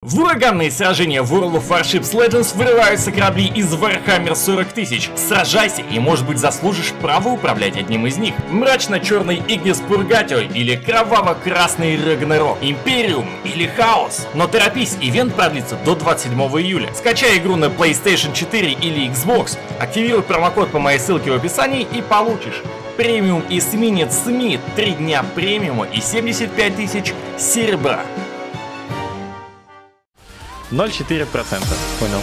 В ураганные сражения в World of Warships Legends вырываются корабли из Warhammer 40 тысяч. Сражайся и, может быть, заслужишь право управлять одним из них. Мрачно-черный Ignis Purgatio или кроваво-красный Ragnarok, Imperium или Хаос. Но торопись, ивент продлится до 27 июля. Скачай игру на PlayStation 4 или Xbox, активируй промокод по моей ссылке в описании и получишь премиум эсминец СМИ, 3 дня премиума и 75 тысяч серебра. 0,4%. Понял.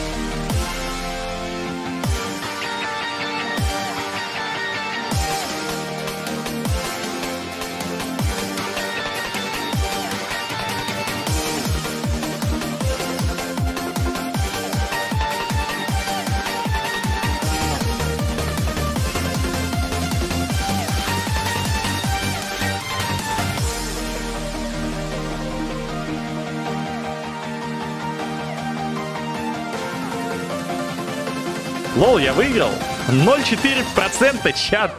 Лол, я выиграл. 0,4%, чат.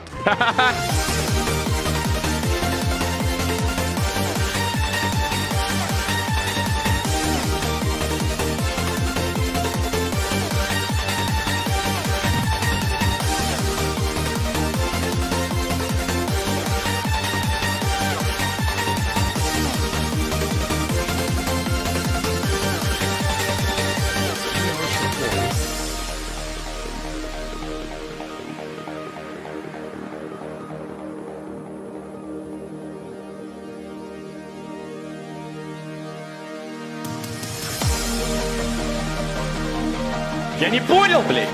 Я не понял, блядь.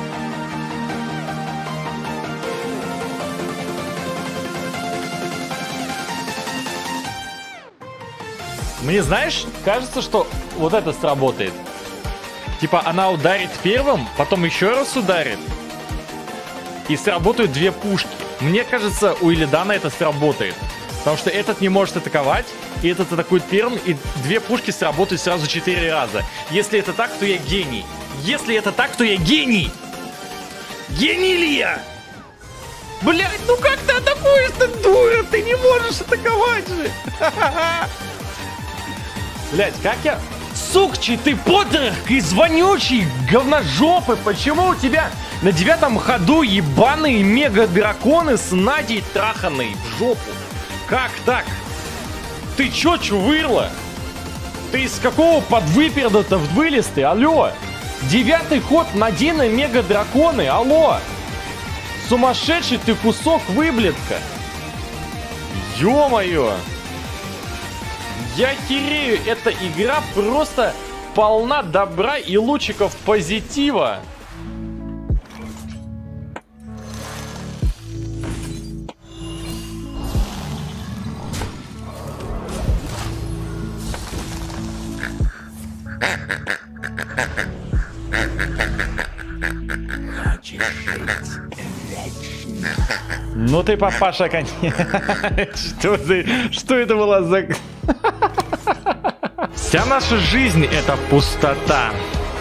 Мне, знаешь, кажется, что вот это сработает. Типа она ударит первым, потом еще раз ударит. И сработают две пушки. Мне кажется, у Илидана это сработает. Потому что этот не может атаковать, и этот атакует первым, и две пушки сработают сразу 4 раза. Если это так, то я гений. Если это так, то я гений! Гений ли я? Блять, ну как ты атакуешь, ты дура? Ты не можешь атаковать же! Блять, как я... Сукчий ты потрохкой вонючий говножопы! Почему у тебя на 9-м ходу ебаные мега-драконы с Надей траханой в жопу? Как так? Ты чё, чувырла? Ты из какого подвыперда-то вылез ты? Алло! 9-й ход Надины мега-драконы, алло! Сумасшедший ты кусок выблядка! Ё-моё! Я херею, эта игра просто полна добра и лучиков позитива! Ну ты, папаша, конечно. Что это было за... Вся наша жизнь — это пустота.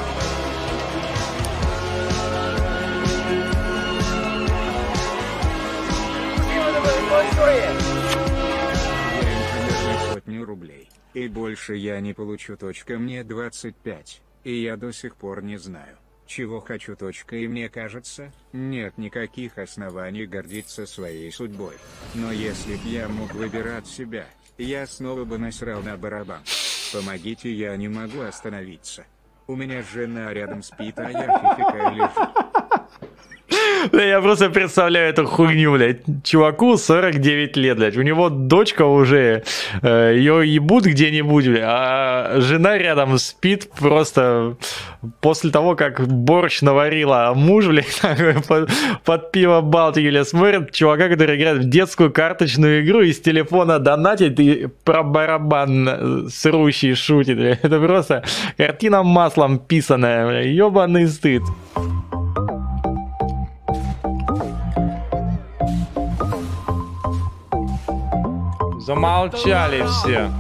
Сотню рублей. И больше я не получу. Мне 25. И я до сих пор не знаю, чего хочу. И мне кажется, нет никаких оснований гордиться своей судьбой. Но если б я мог выбирать себя, я снова бы насрал на барабан. Помогите, я не могу остановиться. У меня жена рядом спит, а я фификаю лежу. Да я просто представляю эту хуйню, блядь. Чуваку 49 лет, блядь. У него дочка уже, ее ебут где-нибудь, блядь. А жена рядом спит просто после того, как борщ наварила. А муж, блядь, под пиво Балтики, блядь, смотрит чувака, который играет в детскую карточную игру, из телефона донатит и про барабан срущий шутит, блядь. Это просто картина маслом писаная, блядь. Ёбаный стыд. Замолчали все.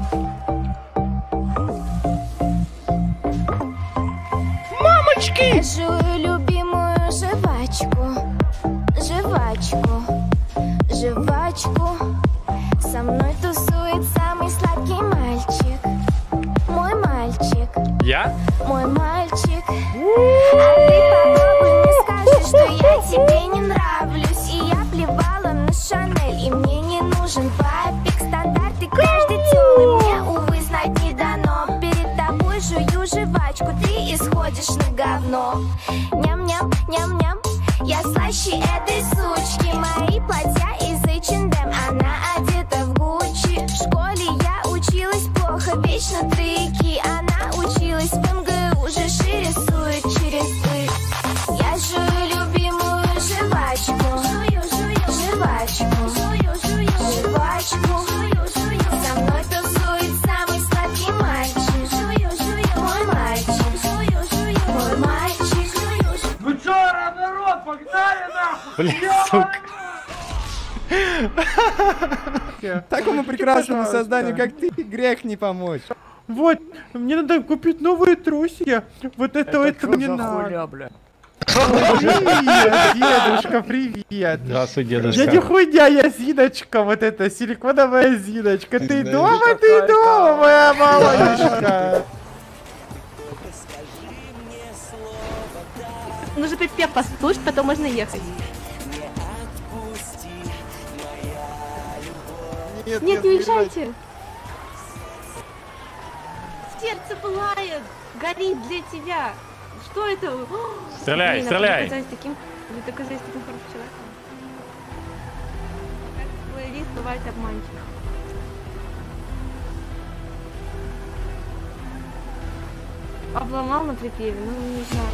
Мамочки! Жую любимую жвачку, жвачку, жвачку. Со мной тусует самый сладкий мальчик, мой мальчик. Я? мой мальчик. А ты попробуй мне скажи, что я тебе не нравлюсь. И я плевала на Шанель, и мне не нужен папик. Стандарты каждый тёлый мне, увы, знать не дано. Перед тобой жую жвачку, ты исходишь на говно. Ням-ням, ням-ням, я слаще этой сучки. Мои платья из H&M, она одета в Гуччи. В школе я училась плохо, вечно трики. Она училась в МГУ, же рисует через «ы». Я жую любимую жвачку, жвачку, жвачку. Со мной тусует самый сладкий мальчик, мой мальчик, мой мальчик. Вы чё, народ, погнали нахуй! Блин, сука. Такому прекрасному созданию, как ты, грех не помочь. Вот, мне надо купить новые трусики. Вот это мне надо. Привет, дедушка, привет. Здравствуй, дедушка. Я не хуйня, я Зиночка, вот эта силиконовая Зиночка. Ты дома, моя малышка. Нужно припев послушать, потом можно ехать. Нет, не уезжайте. Сердце пылает, горит для тебя. Что это? Стреляй, Блин, стреляй. Вы доказались таким хорошим человеком. Как твой лист бывает обманчив. Обломал на припеве, ну не знаю.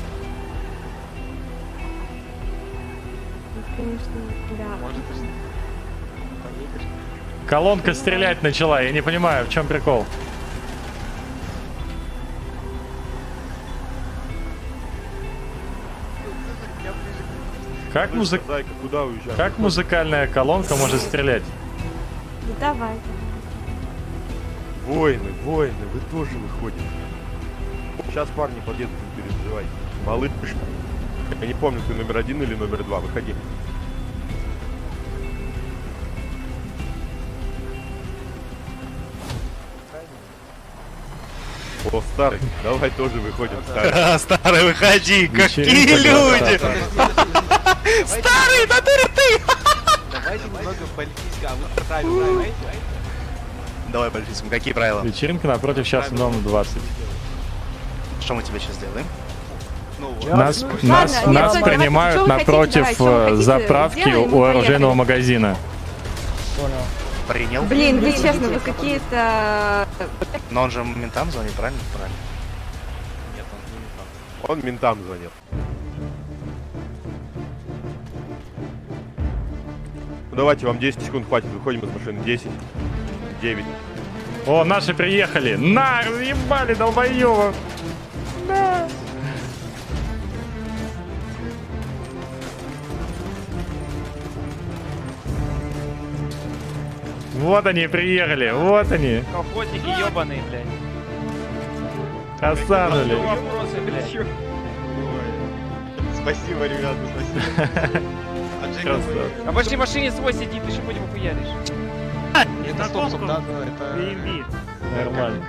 Конечно, да. Колонка стрелять начала, я не понимаю, в чем прикол. Как музыкальная колонка может стрелять? Ну давай. Воины, вы тоже выходите. Сейчас парни подъедут, не переживай. Малыш, я не помню, ты номер 1 или номер 2, выходи. О, старый, давай тоже выходим, старый. Старый, выходи, какие люди! Старый, да ты! Давайте немного политически, а вы правила знаете? Давай политическим, какие правила? Вечеринка напротив сейчас номер 20. Что мы тебе сейчас сделаем? Нас принимают напротив заправки у оружейного магазина. Принял. Блин, вы честно, вы какие-то... Но он же ментам звонит, правильно? Правильно. Нет, он ментам звонит. Ну, давайте, вам 10 секунд хватит, выходим из машины. 10, 9. О, наши приехали! На, разъебали, долбоёбов! Да! Вот они приехали, вот они. Колхозники ёбаные, блядь. Хасанули. Вопросы, блядь. Спасибо, ребята, спасибо. А в вашей машине свой сидит, ты еще по нему хуяришь. Это стоп, да, это... Нормально.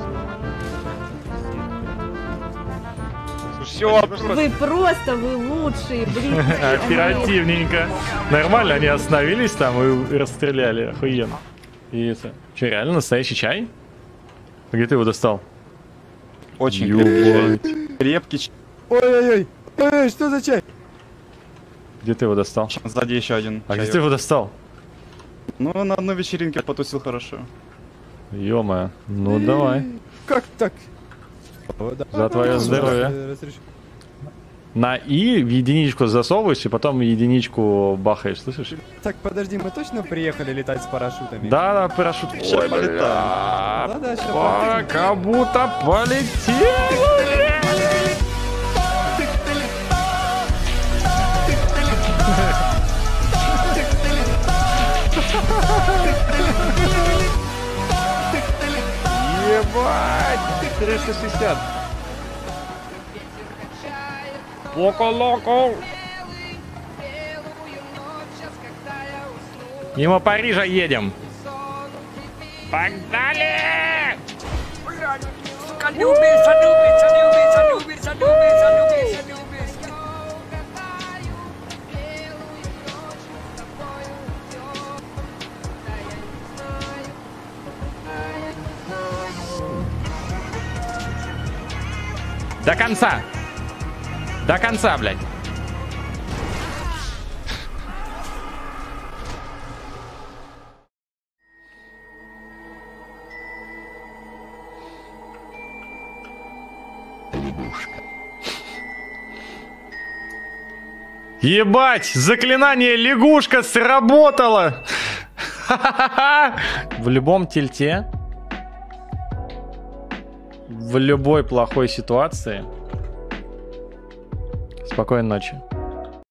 Все, вы лучшие, блин. Оперативненько. Нормально, они остановились там и расстреляли, охуенно. И это... Че, реально настоящий чай? Где ты его достал? Очень крепкий чай. Ой-ой-ой, ой, что за чай? Где ты его достал? Сзади еще один. А где ты его достал? Ну, на одной вечеринке потусил хорошо. Ё-моё, ну давай. Как так? За твое здоровье. На И в единичку засовываешь и потом единичку бахаешь, слышишь? Так, подожди, мы точно приехали летать с парашютами? Да, парашют. Ой, полетаем. Да, сейчас как будто полетели. Ебать! 360. Локо-локо! Мимо Парижа едем. Погнали! До конца. До конца, блядь. Ебать, заклинание лягушка сработало. В любом тильте, в любой плохой ситуации. Спокойной ночи.